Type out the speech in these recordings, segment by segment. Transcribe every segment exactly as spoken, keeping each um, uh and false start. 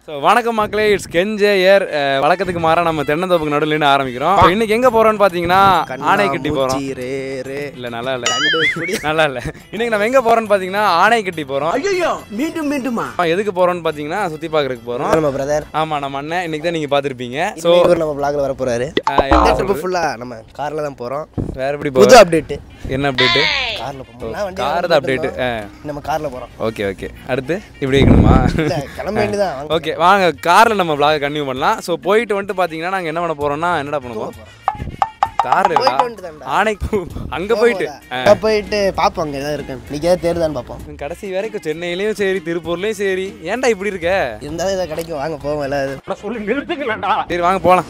So வணக்கம் மக்களே, it's கெஞ்சே ஏர். வழக்கத்துக்கு மாற நம்ம தென்னந்தோப்புக்கு நடுவில் நின்று ஆரம்பிக்கிறோம். இன்னைக்கு எங்கே போகிறோம்னு பார்த்தீங்கன்னா ஆனைக்கட்டி போகிறோம். இல்லை நல்லா இல்லை நல்லா இல்லை இன்னைக்கு நம்ம எங்கே போகிறோம்னு பார்த்தீங்கன்னா ஆனைக்கட்டி போகிறோம். மீண்டும் மீண்டுமா எதுக்கு போகிறோம்னு பார்த்தீங்கன்னா சுற்றி பார்க்கறதுக்கு போகிறோம். நம்ம பிரதர் ஆமாம், நம்ம அண்ணன் இன்னைக்கு தான் நீங்கள் பார்த்துருப்பீங்க. ஸோ நம்ம பிளாக்ல வர போகிறாரு. ஃபுல்லாக நம்ம காரில் தான் போகிறோம். வேற எப்படி புது போகிறோம்? அப்டேட்டு என்ன அப்டேட்டு? காரில் போகிறோம். கார் தான் அப்டேட்டு. நம்ம காரில் போகிறோம். ஓகே ஓகே அடுத்து இப்படி இருக்கணுமா? கிளம்ப வேண்டியதான். ஓகே வாங்க காரில் நம்ம vlog கண்டினியூ பண்ணலாம். ஸோ போயிட்டு வந்துட்டு பார்த்தீங்கன்னா நாங்கள் என்ன பண்ண போகிறோம்னா என்னடா பண்ணுவோம் காரில் ஆனைக்கு அங்கே போயிட்டு போயிட்டு பார்ப்போம் அங்கே ஏதாவது இருக்கு. இன்னைக்கு ஏதாவது தேர்தான்னு பார்ப்போம். கடைசி வரைக்கும் சென்னையிலையும் சரி திருப்பூர்லேயும் சரி. ஏன்டா இப்படி இருக்க? இருந்தாலும் இதை கிடைக்கும், வாங்க போவோம். எல்லாம் சொல்லி நிறுத்துக்கலடா. சரி வாங்க போகலாம்.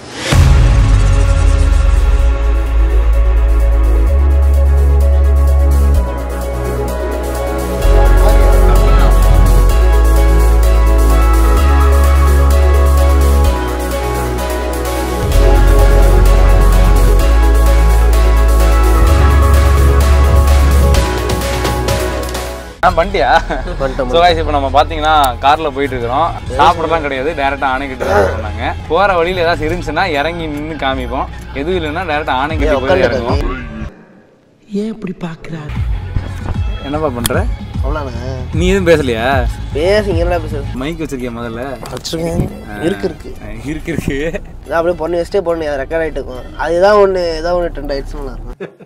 வண்டியா இப்போ நம்ம பார்த்தீங்கன்னா காரில் போயிட்டு இருக்கிறோம். சாப்பிடலாம் கிடையாது, டேரெக்டாக ஆனைக்கட்டி தான் சொன்னாங்க. போகிற வழியில் ஏதாச்சும் இருந்துச்சுன்னா இறங்கி நின்று காமிப்போம். எதுவும் இல்லைன்னா டேரெக்டாக ஆனைக்கட்டி போய் இறங்குவோம். ஏன் இப்படி பார்க்குறாரு? என்னப்பா பண்ணுற? அவ்வளோண்ணா. நீ எதுவும் பேசலையா? பேசுங்க, என்ன பேசுறது? மைக் வச்சிருக்கேன் முதல்ல. வச்சுருக்கேன். இருக்கு இருக்கு இருக்கு இருக்கு நான் அப்படியே பொண்ணு வச்சுட்டே பொண்ணு அதை ரெக்கார்ட் ஆகிட்டு இருக்கும். அதுதான் ஒன்று ஏதாவது ஒன்று ட்ரெண்ட் ஆயிடுச்சுன்னு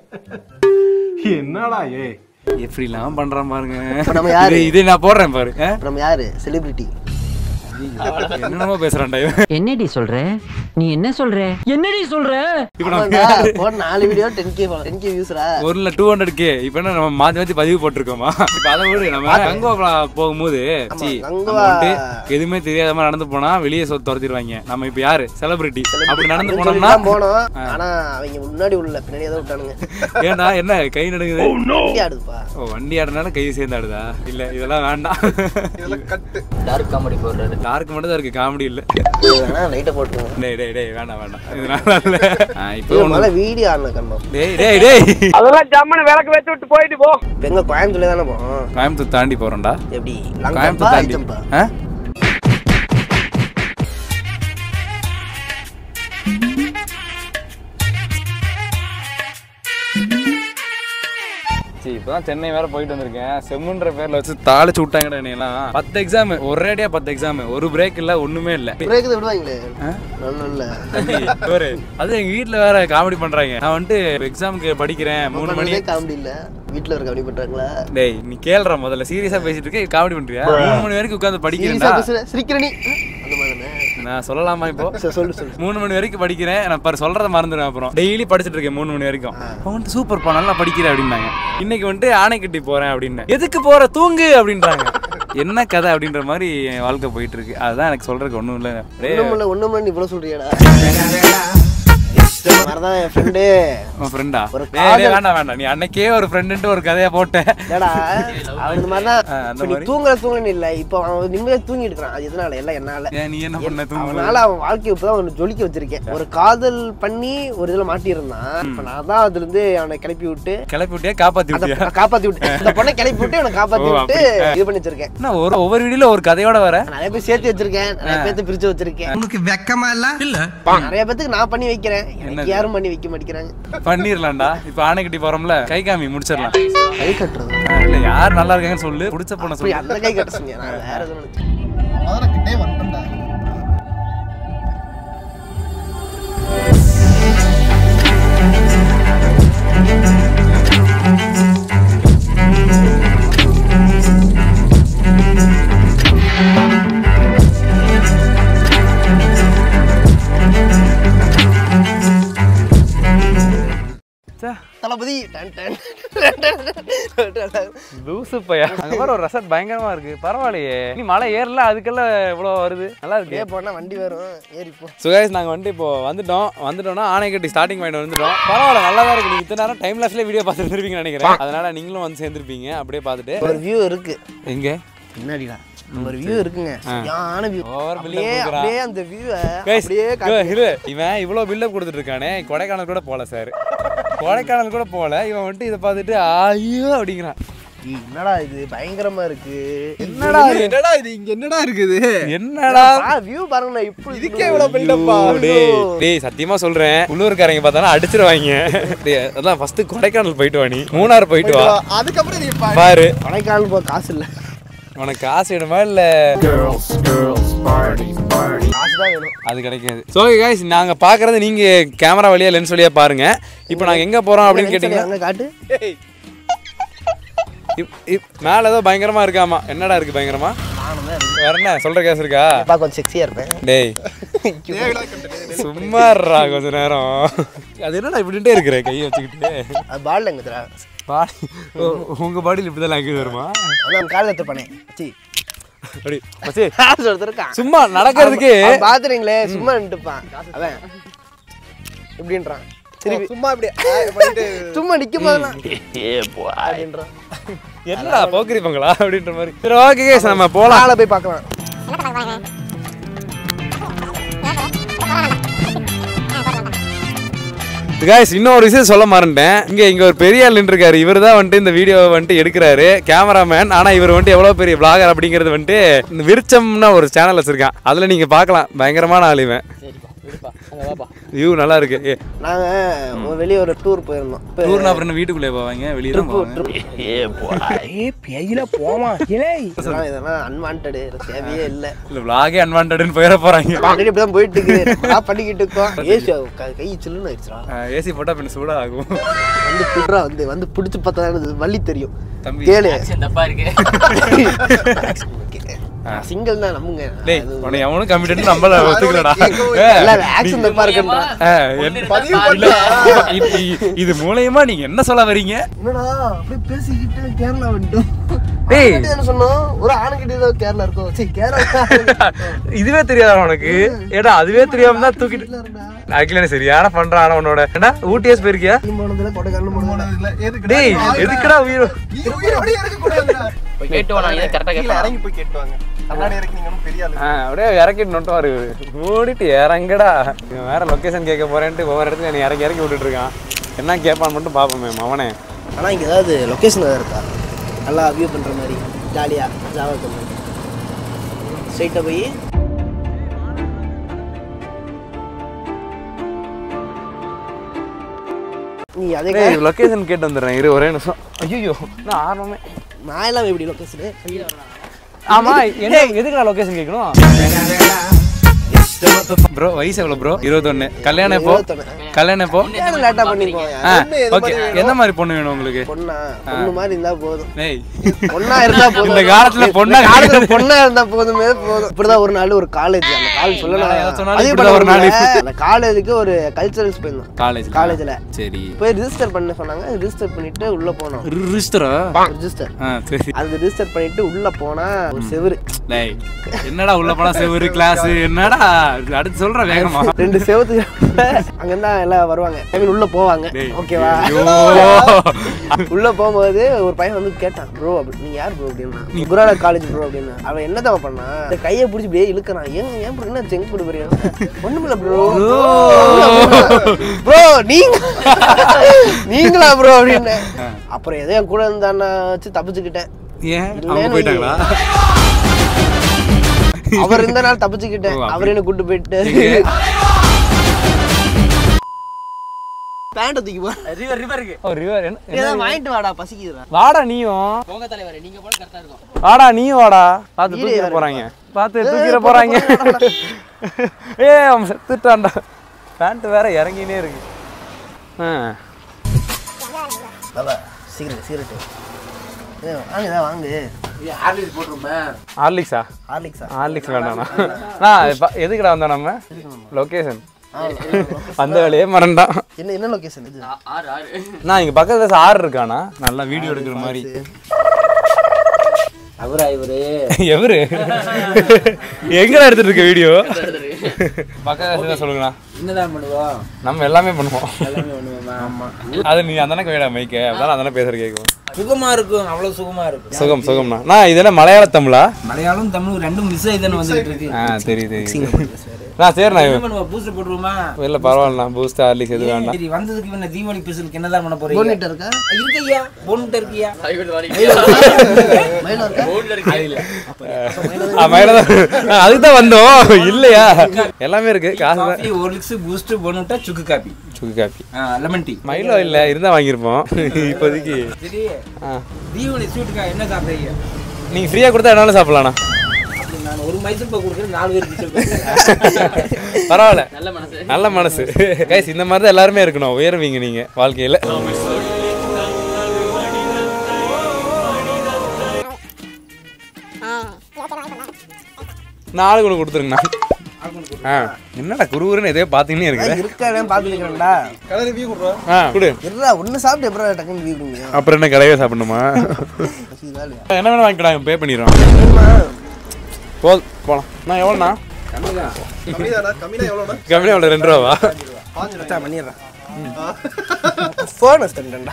என்னடா ஏ எப்படிலாம் பண்றான் பாருங்க. நம்ம யாரு? இதே நான் போடுறேன் பாரு. நம்ம யாரு? செலிபிரிட்டி. என்னமா பேசுறான்டா இவன்? என்னடி சொல்ற? நீ என்ன சொல்ற? என்னடி சொல்ற? இப்போ நம்ம போற நாலு video ten K ten K வியூஸ்ரா. ஒருல two hundred K. இப்போ என்ன நம்ம மாத்தி மாத்தி பதிவு போட்டுருக்கோமா? இப்போ அத விட நம்ம கங்கோவா போகும்போது சி வந்து எதுவுமே தெரியாத மாதிரி நடந்து போனா வெளியே சொ துரத்திடுவாங்க. நம்ம இப்போ யாரு? செலிபிரிட்டி. அப்படி நடந்து போனோம்னா போனோம். ஆனா அவங்க முன்னாடி உள்ள பின்னாடி ஏதோ விட்டானுங்க. ஏன்டா என்ன கை நடுங்குது? வண்டி ஆடுதுப்பா. ஓ வண்டி ஆடுனால கை சேர்ந்து ஆடுதா? இல்ல இதெல்லாம் வேண்டாம். இதெல்லாம் கட்டு. டார்க் காமெடி போடுறாரு. டார்க் மட்டும் தான் இருக்கு, காமெடி இல்ல. வேணா லைட்ட போட்டுங்க. டேய் டேய் டேய் வேண்டாம் வேண்டாம். இது நல்லா இல்ல. இப்போ முதல்ல வீடியோ ஆன கண்ணம். டேய் டேய் டேய் அதெல்லாம் ஜம்மன விளக்கு வெச்சு விட்டு போயிட்டு போ. எங்க கோயம்புத்தூர்ல தான போறோம். கோயம்புத்தூர் தாண்டி போறோம்டா. எப்படி? கோயம்புத்தூர் தாண்டி. ஆ? இப்பதான் சென்னை வேற போயிட்டு வந்திருக்கேன். செம்முன்ற பேர்ல வச்சு தாளிச்சு விட்டாங்கடா என்னையெல்லாம். பத்து எக்ஸாம் ஒரேடியா பத்து எக்ஸாம், ஒரு பிரேக் இல்ல, ஒண்ணுமே இல்ல. பிரேக் விடுவாங்களே நல்ல ஒரு அது எங்க வீட்டுல வேற காமெடி பண்றாங்க. நான் வந்துட்டு எக்ஸாமுக்கு படிக்கிறேன் மூணு மணி. காமெடி இல்ல, வீட்டுல ஒரு காமெடி பண்றாங்களா? டேய் நீ கேள்றா முதல்ல. சீரியஸா பேசிட்டு இருக்க, காமெடி பண்றியா? மூணு மணி வரைக்கும் உட்காந்து படிக்கிறேன்டா. சிரிக்கிறனி அந்த மாதிரி நான் சொல்லலாமா இப்போ? சொல்லு சொல்லு. மூணு மணி வரைக்கும் படிக்கிறேன். நான் பாரு சொல்றத மறந்துடுவேன். அப்புறம் டெய்லி படிச்சுட்டு இருக்கேன் மூணு மணி வரைக்கும். வந்துட்டு சூப்பர்ப்பா நல்லா படிக்கிறேன் அப்படின்னாங்க. இன்னைக்கு வந்துட்டு ஆனைக்கட்டி போறேன் அப்படின்னு. எதுக்கு போற? தூங்கு அப்படின்றாங்க. என்ன கதை அப்படின்ற மாதிரி என் வாழ்க்கை போயிட்டு இருக்கு. அதுதான் எனக்கு சொல்றதுக்கு ஒண்ணும் இல்லை. ஒண்ணும் இல்லை ஒண்ணும் இல்லை. நீ இவ்வளவு சொல்றியாடா? வரதான் என் ஃப்ரெண்டு. உன் ஃப்ரெண்டா? வேண்டாம் வேண்டாம், நீ அன்னைக்கே ஒரு ஃப்ரெண்டுன்ட்டு ஒரு கதையை போட்டேன். ஏடா அவன் இந்த மாதிரிதான் தூங்குற தூங்கன்னு இல்லை. இப்போ அவன் நிம்மதியா தூங்கிட்டு இருக்கான். அது எதனால? எல்லாம் என்னால. நீ என்ன பண்ண? அதனால அவன் வாழ்க்கை இப்பதான் அவனை ஜொலிக்க வச்சிருக்கேன். ஒரு காதல் பண்ணி ஒரு இதுல மாட்டியிருந்தான். இப்ப நான் தான் அதுல இருந்து அவனை கிளப்பி விட்டு கிளப்பி விட்டே காப்பாத்தி விட்டியா? காப்பாத்தி விட்டு அந்த பொண்ணை கிளப்பி விட்டு அவனை காப்பாத்தி விட்டு இது பண்ணி வச்சிருக்கேன். நான் ஒரு ஒவ்வொரு வீடியோல ஒரு கதையோட வர நிறைய பேர் சேர்த்து வச்சிருக்கேன். நிறைய பேர்த்து பிரிச்சு வச்சிருக்கேன். உனக்கு வெக்கமா இல்ல? இல்ல நிறைய பேத்துக்கு நான் பண்ணி வைக்கிறேன். யாரும் பண்ணி வைக்க மாட்டேங்கிறாங்க. பண்ணிரலாம்டா. இப்ப ஆனைக்கட்டி போறோம்ல, கை காமி முடிச்சிடலாம். கை கட்டுறது இல்ல, யார் நல்லா இருக்காங்கன்னு சொல்லு. பிடிச்ச பொண்ண சொல்லு. அந்த கை கட்ட சொன்னீங்க. நான் வேற எதுவும் நினைச்சேன். முதல்ல கிட்டே வரணும்டா. தளபதி லூசு பையா. அங்க பாரு ஒரு ரெசார்ட் பயங்கரமா இருக்கு. பரவாயில்லையே. நீ மலை ஏறல, அதுக்கெல்லாம் இவ்வளவு வருது. நல்லா இருக்கு. போனா வண்டி வரும், ஏறிப்போ. ஸோ கைஸ் நாங்க வந்துட்டு இப்போ வந்துட்டோம். வந்துட்டோம்னா ஆனைக்கட்டி ஸ்டார்டிங் பாயிண்ட் வந்துட்டோம். பரவாயில்ல, நல்லா தான் இருக்கு. நீங்க இத்தனை நேரம் டைம் லாஸ்ட்ல வீடியோ பார்த்துருப்பீங்கன்னு நினைக்கிறேன். அதனால நீங்களும் வந்து சேர்ந்துருப்பீங்க. அப்படியே பார்த்துட்டு ஒரு வியூ இருக்கு. எங்க முன்னாடிடா ஒரு வியூ இருக்குங்க. சரியான வியூ. அப்படியே அப்படியே அந்த வியூவை அப்படியே காட்டு. இவன் இவ்வளோ பில்டப் கொடுத்துட்டு இருக்கானே. கொடைக்கானல் கூட போகல சார். கொடைக்கானல் கூட போகல. இவன் வந்துட்டு இதை பார்த்துட்டு ஐயோ அப்படிங்கிறான். என்னடா இது பயங்கரமா இருக்கு. என்னடா இது? என்னடா இது இங்க என்னடா இருக்குது? என்னடா வியூ பாருங்க இப்போ இதுக்கே இவ்வளவு பில்டப்பா? டேய் டேய் சத்தியமா சொல்றேன், உள்ளூர்காரங்க பார்த்தாலும் அடிச்சிருவாங்க. டேய் அதான் ஃபர்ஸ்ட் கொடைக்கானல் போயிட்டு வா, நீ மூணார் போயிட்டு வா, அதுக்கப்புறம் நீ பாரு. கொடைக்கானல் போக காசு இல்ல. உனக்கு காசு வேணுமா இல்ல காசு தான் வேணும். அது கிடைக்காது. ஸோ கைஸ் நாங்க பாக்குறது நீங்க கேமரா வழியா லென்ஸ் வழியா பாருங்க. இப்போ நாங்க எங்க போறோம் அப்படின்னு கேட்டீங்கன்னா அங்க காட்டு. மேல ஏதோ பயங்கரமா இருக்காமா. என்னடா இருக்கு பயங்கரமா? வேற என்ன சொல்ற கேஸ் இருக்கா? பாக்க கொஞ்சம் செக்ஸியா இருப்பேன். டேய் சும்மா இருடா கொஞ்ச நேரம். அது என்னடா இப்படிட்டே இருக்கிற கையை வச்சுக்கிட்டு? அது பால் எங்க தர பாடி உங்க பாடியில் இப்படிதான் லாங்குவேஜ் வருமா? அதான் கால் எடுத்து பண்ணேன். சி அப்படி மச்சி காசு ஒருத்தருக்கான் சும்மா நடக்கிறதுக்கு பாத்துறீங்களே, சும்மா நின்றுப்பான் அவன் இப்படின்றான். திருப்பி சும்மா இப்படி பண்ணிட்டு சும்மா நிக்கும் போதெல்லாம் அப்படின்றான். என்னடா போக்கிரிப்பாங்களா அப்படின்ற மாதிரி. சரி ஓகே கேஸ் நம்ம போலாம். ஆளை போய் பார்க்கலாம். கைஸ் இன்னொரு விஷயம் சொல்ல மறந்துட்டேன். இங்க இங்க ஒரு பெரிய ஆள் நின்றுருக்காரு. இவர் தான் வந்துட்டு இந்த வீடியோவை வந்துட்டு எடுக்கிறாரு, கேமராமேன். ஆனா இவர் வந்துட்டு எவ்வளவு பெரிய பிளாகர் அப்படிங்கிறது வந்துட்டு விருச்சம்னா ஒரு சேனல் வச்சிருக்கான், அதுல நீங்க பாக்கலாம். பயங்கரமான ஆள் இவன். வியூ நல்லா இருக்கு. நாங்க ஒரு வெளிய ஒரு டூர் போயிருந்தோம். டூர்னா அப்புறம் வீட்டுக்குள்ளே போவாங்க, வெளியே தான் போவாங்க. இதெல்லாம் அன்வான்டடு, தேவையே இல்ல. இல்ல vlog-ஏ அன்வான்டட்னு போயிட போறாங்க. ஆல்ரெடி இப்படி தான் போயிட்டு இருக்கு. நான் பண்ணிக்கிட்டு இருக்கோம். ஏசி கை சில்லுன்னு ஆயிடுச்சுடா. ஏசி போட்டா பின்ன சூடா ஆகும். வந்து புடுறா வந்து வந்து பிடிச்சு பார்த்தா வலி தெரியும். தம்பி கேளு தப்பா இருக்கு. சிங்கிள் தான் நம்புங்க. டேய் உன்னை எவனும் கமிட்டட் நம்மள ஒத்துக்கலடா. இல்ல ஆக்சன் தப்பா இருக்குன்றா. இது மூலமா நீங்க என்ன சொல்ல வரீங்க? என்னடா அப்படியே பேசிக்கிட்டு கேரளா வந்துட்டோம். டேய் என்ன சொன்னோம், ஒரு ஆணுகிட்ட ஏதோ கேரளா இருக்கும். சரி கேரளா இதுவே தெரியாதா உனக்கு? ஏடா அதுவே தெரியாம தான் தூக்கிட்டு அகிலனே சரியான பண்றான். ஆனா உன்னோட என்ன ஊட்டிஎஸ் போயிருக்கியா? போனதுல கொடைக்கானல் போனதுல எதுக்கு டேய் எதுக்குடா உயிர் உயிரோட இருக்க கூடாதுடா. போய் கேட்டு வாங்க, இத கரெக்ட்டா கீழ கேட்பாங்க. இறங்கி போய் கேட்டுவாங்க. கண்ணாடி இறக்கி நீங்க பெரிய ஆளு. அப்படியே இறக்கிட்டு நோட்டு வாரு ஓடிட்டு இறங்கடா. இவன் வேற லொகேஷன் கேட்க போறேன்ட்டு ஒவ்வொரு இடத்துல நீ இறக்கி இறக்கி விட்டுட்டு இருக்கான். என்ன கேட்பான்னு மட்டும் பாப்போமே அவனே. ஆனா இங்க ஏதாவது லொகேஷன் ஏதாவது இருக்கா நல்லா வியூ பண்ற மாதிரி ஜாலியா ஜாவா பண்ணு. ஸ்ட்ரைட்டா போய் நீ அதே டேய் லொகேஷன் கேட்டு வந்துடுறேன் இரு ஒரே நிமிஷம். ஐயோ நான் ஆரம்பமே நான் எல்லாம் எப்படி லொகேஷன் ஆமா என்ன எதுக்குடா லொகேஷன் கேட்கணும்? ப்ரோ வயசு எவ்வளோ ப்ரோ? இருபத்தொன்னு. கல்யாணம் எப்போ? கல்யாணம் எப்போ? லேட்டா பண்ணிப்போம். ஓகே எந்த மாதிரி பொண்ணு வேணும் உங்களுக்கு? பொண்ணா பொண்ணு மாதிரி இருந்தா போதும். டேய் பொண்ணா இருந்தா போதும். இந்த காலத்துல பொண்ணா காலத்துல பொண்ணா இருந்தா போதுமே போதும். இப்படிதான் ஒரு நாள் ஒரு காலேஜ் அந்த காலேஜ் சொல்லலாம். அதே போல ஒரு நாள் அந்த காலேஜுக்கு ஒரு கல்ச்சரல்ஸ் போயிருந்தோம். காலேஜ் காலேஜ்ல சரி போய் ரெஜிஸ்டர் பண்ண சொன்னாங்க. ரெஜிஸ்டர் பண்ணிட்டு உள்ள போனோம். ரிஜிஸ்டரா? ரெஜிஸ்டர் ஆ சரி. அது ரெஜிஸ்டர் பண்ணிட்டு உள்ள போனா ஒரு செவுரு. டேய் என்னடா உள்ள போனா செவுரு கிளாஸ் என்னடா அடுத்து சொல்ற வேகமா. ரெண்டு செவத்து அங்க இருந்தா எல்லாம் வருவாங்க. ஐ மீன் உள்ள போவாங்க. ஓகேவா? உள்ள போகும்போது ஒரு பையன் வந்து கேட்டான், ப்ரோ அப்படி நீங்க யார் ப்ரோ அப்படின்னா, நீ குராடா காலேஜ் ப்ரோ அப்படின்னு. அவன் என்னதான் பண்ணா இந்த கையை பிடிச்சி இப்படியே இழுக்கிறான். ஏன் ஏன் ப்ரோ என்ன செங்க் போட்டு போறியா? ஒண்ணுமில்ல ப்ரோ. ப்ரோ நீங்க நீங்களா ப்ரோ அப்படின்னு. அப்புறம் எதோ என் கூட இருந்தான்னா வச்சு தப்பிச்சுக்கிட்டேன். ஏன் அவங்க போயிட்டாங்களா? அவர் இருந்த நாள் தப்பிச்சுக்கிட்டேன். அவர் என்ன கூட்டு போயிட்டு பேண்ட் தூக்கி போ. ரிவர் ரிவர் இருக்கு. ஓ ரிவர் என்ன ஏதாவது வாங்கிட்டு வாடா, பசிக்குதுடா. வாடா நீயும். போங்க தலைவரே, நீங்க போல கரெக்ட்டா இருக்கும். வாடா நீயும் வாடா. பார்த்து தூக்கிட போறாங்க. பார்த்து தூக்கிட போறாங்க. ஏய் அவன் செத்துட்டான்டா. பேண்ட் வேற இறங்கினே இருக்கு. ஆ பாபா சிகரெட் சிகரெட் ஏ வாங்குடா வாங்கு. ஏ ஹார்லிக்ஸ் போட்டுருமே. ஹார்லிக்ஸா? ஹார்லிக்ஸா? ஹார்லிக்ஸ் வேண்டாண்ணா. நான் எதுக்குடா வந்தோம் நம்ம? லொகேஷன் அந்த வேலையே மறந்தான். என்ன என்ன லொகேஷன் இது? ஆறு ஆறு. நான் இங்க பக்கத்துல ஆறு இருக்கானா நல்லா வீடியோ எடுக்கிற மாதிரி. அவரா இவரு? எவரு எங்கடா எடுத்துட்டு இருக்க வீடியோ? பக்கத்துல சொல்லுங்கண்ணா. என்னதான் பண்ணுவோம்? நம்ம எல்லாமே பண்ணுவோம். எல்லாமே பண்ணுவோமா? அது நீ அந்த மைக்க அதான் அந்த பேசுற கேட்கும். சுகமா இருக்கும், அவ்வளவு சுகமா இருக்கும். சுகம் சுகம்ண்ணா. நான் இதெல்லாம் மலையாள தமிழா? மலையாளம் தமிழ் ரெண்டும் மிஸ் ஆகி தானே வந்துட்டு இருக்கு. ஆ தெரியுது தெரியுது. நான் சரிண்ணா. என்ன பண்ணுவா, பூஸ்ட் போட்டுருமா? இல்ல பரவாயில்லண்ணா, பூஸ்ட் ஹார்லிக்ஸ் எது வேண்டாம். சரி, வந்ததுக்கு என்ன தீபாவளி ஸ்பெஷலுக்கு என்னதான் பண்ண போறீங்க? போனிட்ட இருக்கா? இருக்கையா, போன்ட்ட இருக்கியா? மயில இருக்கா? அதுக்கு தான் வந்தோம். இல்லையா எல்லாமே இருக்கு. காசு தான். காஃபி, ஹார்லிக்ஸ், பூஸ்ட், போனுட்டா, சுக்கு காபி. சுக்கு காபி, லெமன் டீ. மயிலோ இல்ல இருந்தா வாங்கியிருப்போம். இப்போதைக்கு சரி, தீபாவளி ஸ்வீட்டுக்கா என்ன சாப்பிடுறீங்க? நீங்க ஃப்ரீயா கொடுத்தா என்னாலும் சாப்பிடலாம்ண்ணா. நான் ஒரு மைசூர் பாக்கு கொடுக்குறேன், நாலு பேருக்கு பரவாயில்ல. நல்ல மனசு, நல்ல மனசு. கைஸ் இந்த மாதிரி தான் எல்லாருமே இருக்கணும். உயர்வீங்க நீங்க வாழ்க்கையில. நாலு கொண்டு கொடுத்துருங்கண்ணா. ஆ என்னடா குருகுருன்னு எதையோ பார்த்தீங்கன்னே இருக்குது. இருக்கானே பார்த்துக்கிறேன்டா. கடை ரிவ்யூ கொடுறோம். ஆ குடு. இருடா, ஒன்று சாப்பிட்டு எப்பறம் டக்குன்னு ரிவ்யூ கொடுங்க. அப்புறம் என்ன கடையே சாப்பிடணுமா? என்ன வேணும் வாங்கிக்கலாம், பே பண்ணிடுறோம். போதும் போகலாம். நான் எவ்வளோண்ணா? கம்மிதானா? கம்மினா எவ்வளோண்ணா? கம்மியாக எவ்வளோ? ரெண்டு ரூபாவா? பாஞ்சு ரூபா. பண்ணிடுறேன். ஃபோன் வச்சுட்டேன்டா.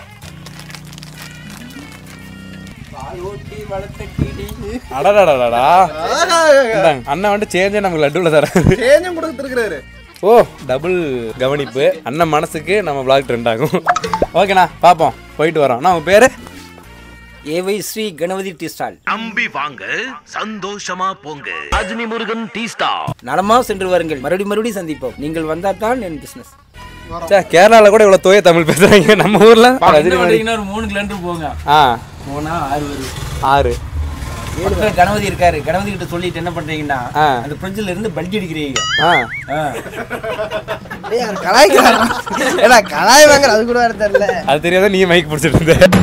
அடடாடாடா. அண்ணன் வந்துட்டு சேஞ்சே நமக்கு லட்டுல தர. சேஞ்சும் கொடுத்துருக்காரு. ஓ டபுள் கவனிப்பு. அண்ணன் மனசுக்கு நம்ம பிளாக் ட்ரெண்ட் ஆகும். ஓகேண்ணா பார்ப்போம், போயிட்டு வரோம். நான் உங்கள் பேர்? ஏவை ஸ்ரீ கணபதி டீ ஸ்டால். அம்பி வாங்க, சந்தோஷமா போங்க. Rajini Murugan tea stall. நலமா சென்று வாருங்கள், மறுபடியும் மறுபடியும் சந்திப்போம். நீங்கள் வந்தால் தான் என் பிசினஸ். கேரளாவில் கூட இவ்வளோ தூய தமிழ் பேசுறாங்க. நம்ம ஊர்ல ஒரு மூணு கிலோமீட்டர் போங்க. ஆ போனா ஆறு வரும். ஆறு ஏழு கணபதி இருக்காரு. கணபதி கிட்ட சொல்லிட்டு என்ன பண்றீங்கன்னா, அந்த ஃப்ரிட்ஜ்ல இருந்து பல்டி அடிக்கிறீங்க. கலாய்க்கிறாரா? ஏடா கலாய் வாங்க, அது கூட வேற தெரியல. அது தெரியாத நீ மைக் பிடிச்சிட்டு இருந்த.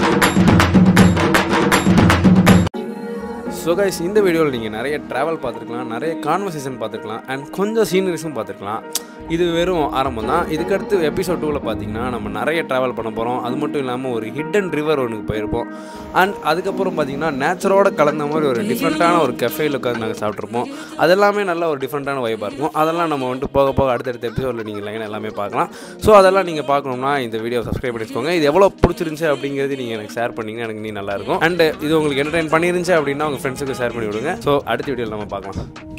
ஸோ கைஸ், இந்த வீடியோவில் நீங்கள் நிறைய ட்ராவல் பார்த்துருக்கலாம், நிறைய கான்வர்சேஷன் பார்த்துருக்கலாம், அண்ட் கொஞ்சம் சீனரிஸும் பார்த்துருக்கலாம். இது வெறும் ஆரம்பம் தான். இதுக்கடுத்து எபிசோட் டூவில் பார்த்தீங்கன்னா நம்ம நிறைய ட்ராவல் பண்ண போகிறோம். அது மட்டும் இல்லாமல் ஒரு ஹிடன் ரிவர் ஒன்றுக்கு போயிருப்போம். அண்ட் அதுக்கப்புறம் பார்த்தீங்கன்னா நேச்சரோட கலந்த மாதிரி ஒரு டிஃப்ரெண்ட்டான ஒரு கெஃபேயில் உட்காந்து நாங்கள் சாப்பிட்ருப்போம். அதெல்லாமே நல்ல ஒரு டிஃப்ரெண்ட்டான வைப்பாக இருக்கும். அதெல்லாம் நம்ம வந்துட்டு போக போக அடுத்தடுத்த எபிசோடில் நீங்கள் லைன் எல்லாமே பார்க்கலாம். ஸோ அதெல்லாம் நீங்கள் பார்க்கணும்னா இந்த வீடியோ சப்ஸ்கிரைப் பண்ணிக்கோங்க. இது எவ்வளோ பிடிச்சிருந்துச்சு அப்படிங்கிறது நீங்கள் எனக்கு ஷேர் பண்ணிங்கன்னா எனக்கு நீ நல்லாயிருக்கும். அண்ட் இது உங்களுக்கு என்டர்டைன் பண்ணிருந்துச்சு அப்படின்னா உங்கள் ஃப்ரெண்ட்ஸுக்கு ஷேர் பண்ணி விடுங்க. ஸோ அடுத்த வீடியோவில் நம்ம பார்க்கலாம்.